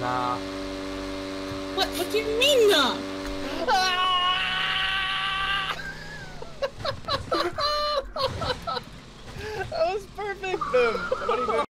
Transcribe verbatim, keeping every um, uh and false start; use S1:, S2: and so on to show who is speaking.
S1: Nah.
S2: What? What do you mean, nah?
S3: That was perfect, Bim. What do you mean?